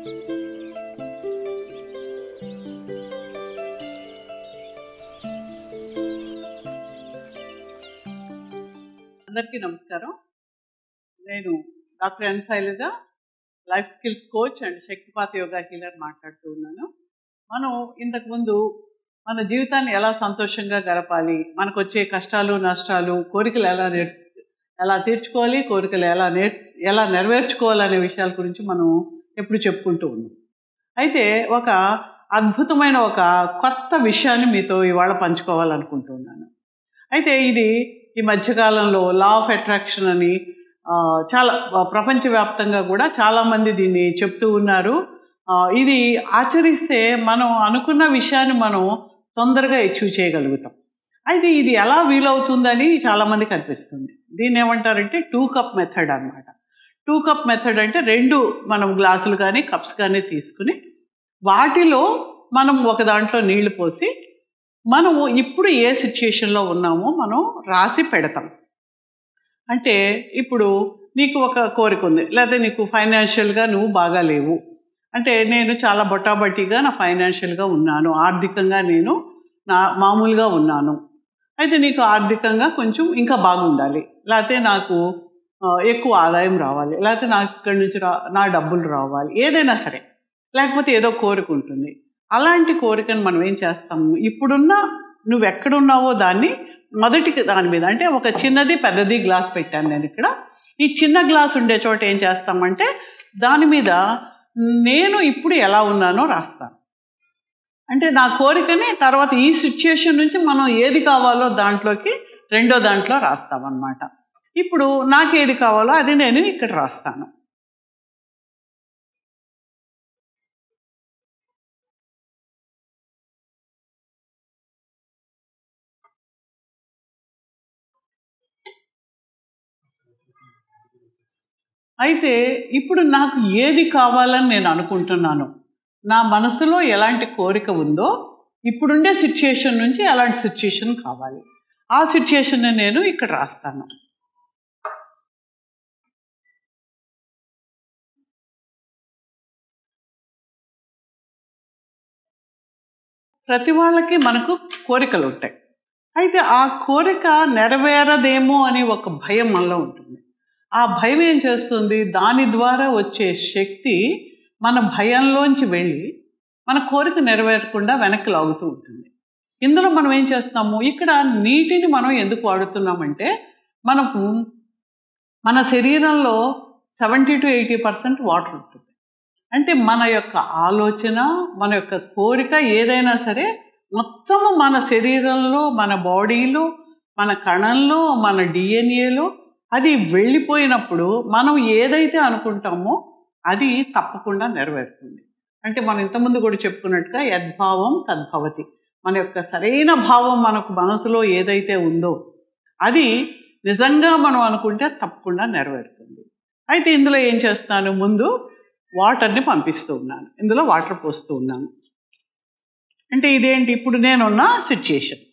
అందరికీ నమస్కారం. నేను doctor N Shailaja, life skills coach and Shaktipat yoga healer మాట్లాడుతూ ఉన్నాను. మనం ఇంతకుముందు మన జీవితాన్ని ఎలా సంతోషంగా గడపాలి, మనకు వచ్చే కష్టాలు నష్టాలు, కోరికలు ఎలా తీర్చుకోవాలి, కోరికలు ఎలా నెరవేర్చుకోవాలనే విషయాల గురించి మనం ఎప్పుడు చెప్పుకుంటూ ఉన్నాం. అయితే ఒక అద్భుతమైన ఒక కొత్త విషయాన్ని మీతో ఇవాళ పంచుకోవాలనుకుంటున్నాను. అయితే ఇది ఈ మధ్యకాలంలో లా ఆఫ్ అట్రాక్షన్ అని చాలా ప్రపంచవ్యాప్తంగా కూడా చాలామంది దీన్ని చెప్తూ ఉన్నారు. ఇది ఆచరిస్తే మనం అనుకున్న విషయాన్ని మనం తొందరగా అచీవ్ చేయగలుగుతాం. అయితే ఇది ఎలా వీలవుతుందని చాలామందికి అనిపిస్తుంది. దీన్ని ఏమంటారంటే 2 కప్ మెథడ్ అన్నమాట. 2 కప్ మెథడ్ అంటే 2 మనం గ్లాసులు కానీ కప్స్ కానీ తీసుకుని వాటిలో మనం ఒక దాంట్లో నీళ్లు పోసి మనము ఇప్పుడు ఏ సిచ్యుయేషన్లో ఉన్నామో మనం రాసి పెడతాం. అంటే ఇప్పుడు నీకు ఒక కోరిక ఉంది, లేకపోతే నీకు ఫైనాన్షియల్గా నువ్వు బాగా లేవు, అంటే నేను చాలా బొటాబట్టిగా నా ఫైనాన్షియల్గా ఉన్నాను, ఆర్థికంగా నేను మామూలుగా ఉన్నాను. అయితే నీకు ఆర్థికంగా కొంచెం ఇంకా బాగుండాలి, లేకపోతే నాకు ఎక్కువ ఆదాయం రావాలి, లేకపోతే నాకు ఇక్కడి నుంచి నా డబ్బులు రావాలి, ఏదైనా సరే, లేకపోతే ఏదో కోరిక ఉంటుంది. అలాంటి కోరికను మనం ఏం చేస్తాము, ఇప్పుడున్న నువ్వు ఎక్కడున్నావో దాన్ని మొదటి దాని మీద, అంటే ఒక చిన్నది పెద్దది గ్లాస్ పెట్టాను నేను ఇక్కడ. ఈ చిన్న గ్లాస్ ఉండే చోట ఏం చేస్తామంటే దాని మీద నేను ఇప్పుడు ఎలా ఉన్నానో రాస్తాను. అంటే నా కోరికని తర్వాత ఈ సిచ్యుయేషన్ నుంచి మనం ఏది కావాలో దాంట్లోకి రెండో దాంట్లో రాస్తామన్నమాట. ఇప్పుడు నాకు ఏది కావాలో అది నేను ఇక్కడ రాస్తాను. అయితే ఇప్పుడు నాకు ఏది కావాలని నేను అనుకుంటున్నాను, నా మనసులో ఎలాంటి కోరిక ఉందో ఇప్పుడుండే సిచ్యుయేషన్ నుంచి ఎలాంటి సిచ్యుయేషన్ కావాలి, ఆ సిచ్యుయేషన్ నేను ఇక్కడ రాస్తాను. ప్రతి వాళ్ళకి మనకు కోరికలు ఉంటాయి. అయితే ఆ కోరిక నెరవేరదేమో అని ఒక భయం మనలో ఉంటుంది. ఆ భయం ఏం చేస్తుంది, దాని ద్వారా వచ్చే శక్తి మన భయంలోంచి వెళ్ళి మన కోరిక నెరవేరకుండా వెనక్కి లాగుతూ ఉంటుంది. ఇందులో మనం ఏం చేస్తున్నాము, ఇక్కడ నీటిని మనం ఎందుకు వాడుతున్నామంటే మనకు మన శరీరంలో 70 to 80% వాటర్ ఉంటుంది. అంటే మన యొక్క ఆలోచన, మన యొక్క కోరిక ఏదైనా సరే మొత్తము మన శరీరంలో, మన బాడీలో, మన కణంలో, మన డిఎన్ఏలో అది వెళ్ళిపోయినప్పుడు మనం ఏదైతే అనుకుంటామో అది తప్పకుండా నెరవేరుతుంది. అంటే మనం ఇంతకుముందు కూడా చెప్పుకున్నట్టుగా యద్భావం తద్భవతి. మన యొక్క సరైన భావం మనకు మనసులో ఏదైతే ఉందో అది నిజంగా మనం అనుకుంటే తప్పకుండా నెరవేరుతుంది. అయితే ఇందులో ఏం చేస్తాను, ముందు వాటర్ని పంపిస్తూ ఉన్నాను, ఇందులో వాటర్ పోస్తూ ఉన్నాను. అంటే ఇదేంటి, ఇప్పుడు నేనున్న సిచ్యుయేషన్,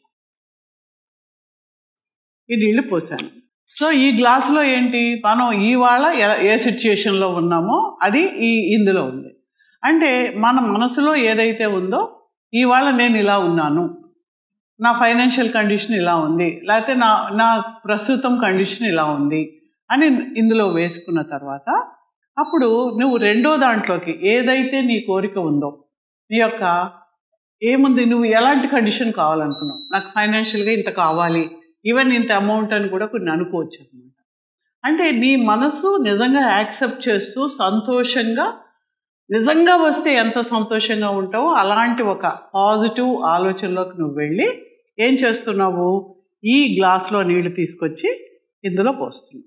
ఈ నీళ్ళు పోసాను. సో ఈ గ్లాసులో ఏంటి, మనం ఇవాళ ఏ సిచ్యుయేషన్లో ఉన్నామో అది ఇందులో ఉంది. అంటే మన మనసులో ఏదైతే ఉందో ఇవాళ నేను ఇలా ఉన్నాను, నా ఫైనాన్షియల్ కండిషన్ ఇలా ఉంది, లేకపోతే నా ప్రస్తుతం కండిషన్ ఇలా ఉంది అని ఇందులో వేసుకున్న తర్వాత అప్పుడు నువ్వు రెండో దాంట్లోకి ఏదైతే నీ కోరిక ఉందో, నీ యొక్క ఏముంది, నువ్వు ఎలాంటి కండిషన్ కావాలనుకున్నావు, నాకు ఫైనాన్షియల్గా ఇంత కావాలి, ఈవెన్ ఇంత అమౌంట్ అని కూడా కొన్ని అనుకోవచ్చు అనమాట. అంటే నీ మనసు నిజంగా యాక్సెప్ట్ చేస్తూ సంతోషంగా, నిజంగా వస్తే ఎంత సంతోషంగా ఉంటావో అలాంటి ఒక పాజిటివ్ ఆలోచనలోకి నువ్వు వెళ్ళి ఏం చేస్తున్నావు, ఈ గ్లాస్లో నీళ్లు తీసుకొచ్చి ఇందులో పోస్తున్నావు.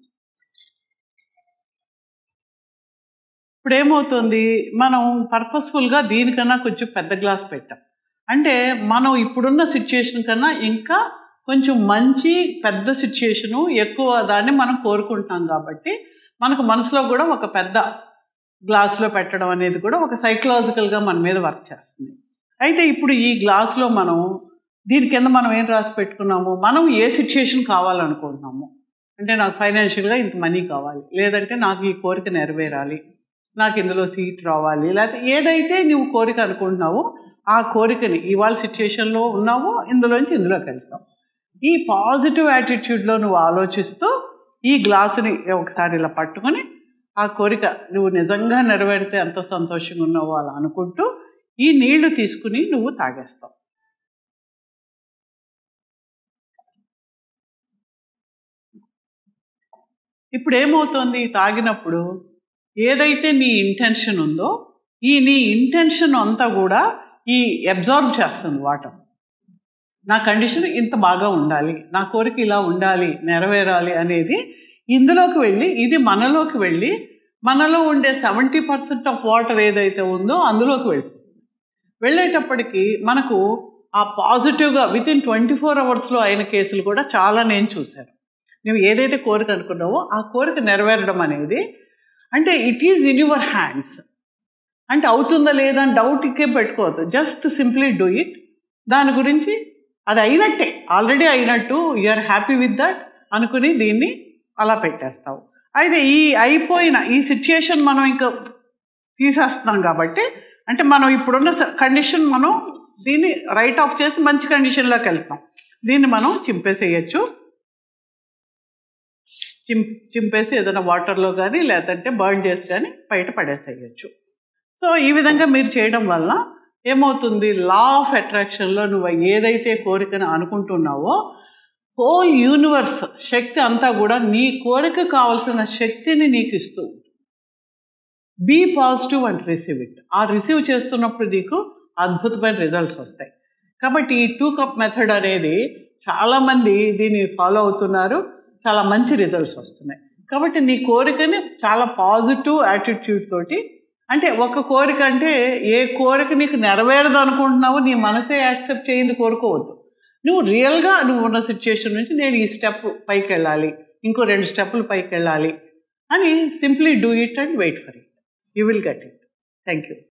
ఇప్పుడు ఏమవుతుంది, మనం పర్పస్ఫుల్గా దీనికన్నా కొంచెం పెద్ద గ్లాస్ పెట్టాం. అంటే మనం ఇప్పుడున్న సిచ్యుయేషన్ కన్నా ఇంకా కొంచెం మంచి పెద్ద సిచ్యుయేషను, ఎక్కువ దాన్ని మనం కోరుకుంటాం కాబట్టి మనకు మనసులో కూడా ఒక పెద్ద గ్లాసులో పెట్టడం అనేది కూడా ఒక సైకలాజికల్గా మన మీద వర్క్ చేస్తుంది. అయితే ఇప్పుడు ఈ గ్లాసులో మనం దీని కింద మనం ఏం రాసి పెట్టుకున్నాము, మనం ఏ సిచ్యుయేషన్ కావాలనుకుంటున్నాము, అంటే నాకు ఫైనాన్షియల్గా ఇంత మనీ కావాలి, లేదంటే నాకు ఈ కోరిక నెరవేరాలి, నాకు ఇందులో సీట్ రావాలి, లేకపోతే ఏదైతే నువ్వు కోరిక అనుకుంటున్నావో ఆ కోరికని ఇవాళ సిచ్యుయేషన్లో ఉన్నావో ఇందులోంచి ఇందులోకి వెళ్తావు. ఈ పాజిటివ్ యాటిట్యూడ్లో నువ్వు ఆలోచిస్తూ ఈ గ్లాసుని ఒకసారి ఇలా పట్టుకొని ఆ కోరిక నువ్వు నిజంగా నెరవేరితే ఎంత సంతోషంగా ఉన్నావో అలా అనుకుంటూ ఈ నీళ్లు తీసుకుని నువ్వు తాగేస్తావు. ఇప్పుడు ఏమవుతుంది, తాగినప్పుడు ఏదైతే నీ ఇంటెన్షన్ ఉందో నీ ఇంటెన్షన్ అంతా కూడా ఈ అబ్జార్బ్ చేస్తుంది వాటర్. నా కండిషన్ ఇంత బాగా ఉండాలి, నా కోరిక ఇలా ఉండాలి, నెరవేరాలి అనేది ఇందులోకి వెళ్ళి ఇది మనలోకి వెళ్ళి మనలో ఉండే 70% ఆఫ్ వాటర్ ఏదైతే ఉందో అందులోకి వెళ్ళేటప్పటికి మనకు ఆ పాజిటివ్గా వితిన్ 24 అవర్స్లో అయిన కేసులు కూడా చాలా నేను చూశాను. నువ్వు ఏదైతే కోరిక అనుకున్నావో ఆ కోరిక నెరవేరడం అనేది అంటే it is in your hands. అంటే అవుతుందా లేదా అని డౌట్ ఇక్కే పెట్టుకోవద్దు, జస్ట్ సింప్లీ డూ ఇట్. దాని గురించి అది అయినట్టే, ఆల్రెడీ అయినట్టు, యూఆర్ హ్యాపీ విత్ దట్ అనుకుని దీన్ని అలా పెట్టేస్తావు. అయితే ఈ అయిపోయిన ఈ సిచ్యుయేషన్ మనం ఇంకా తీసేస్తున్నాం కాబట్టి, అంటే మనం ఇప్పుడున్న కండిషన్ మనం దీన్ని రైట్ ఆఫ్ చేసి మంచి కండిషన్లోకి వెళ్తాం. దీన్ని మనం చింపేసేయచ్చు, చింపేసి ఏదైనా వాటర్లో కానీ లేదంటే బర్న్ చేసి కానీ బయట పడేసేయచ్చు. సో ఈ విధంగా మీరు చేయడం వల్ల ఏమవుతుంది, లా ఆఫ్ అట్రాక్షన్లో నువ్వు ఏదైతే కోరికను అనుకుంటున్నావో హోల్ యూనివర్స్ శక్తి అంతా కూడా నీ కోరిక కావాల్సిన శక్తిని నీకు ఇస్తూ be positive and receive it. ఆ రిసీవ్ చేస్తున్నప్పుడు నీకు అద్భుతమైన రిజల్ట్స్ వస్తాయి. కాబట్టి ఈ 2 కప్ మెథడ్ అనేది చాలామంది దీన్ని ఫాలో అవుతున్నారు, చాలా మంచి రిజల్ట్స్ వస్తున్నాయి. కాబట్టి నీ కోరికని చాలా పాజిటివ్ యాటిట్యూడ్ తోటి, అంటే ఒక కోరిక అంటే ఏ కోరిక నీకు నెరవేరదు అనుకుంటున్నావో నీ మనసే యాక్సెప్ట్ చేయింది కోరుకోవద్దు. నువ్వు రియల్గా నువ్వు ఉన్న సిచ్యుయేషన్ నుంచి నేను ఈ స్టెప్ పైకి వెళ్ళాలి, ఇంకో 2 స్టెప్పులు పైకి వెళ్ళాలి అని simply do it and wait for it. You will get it. Thank you.